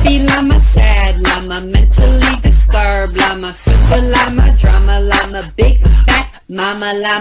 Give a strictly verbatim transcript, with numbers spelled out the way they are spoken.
happy llama, sad llama, mentally disturbed llama, super llama, drama llama, big fat mama llama.